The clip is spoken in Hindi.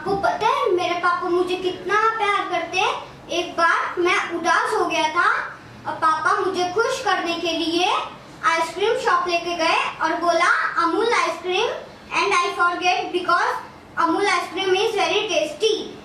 आपको पता है मेरे पापा मुझे कितना प्यार करते हैं। एक बार मैं उदास हो गया था और पापा मुझे खुश करने के लिए आइसक्रीम शॉप लेके गए और बोला Amul ice cream, and I forget because Amul ice cream is very tasty.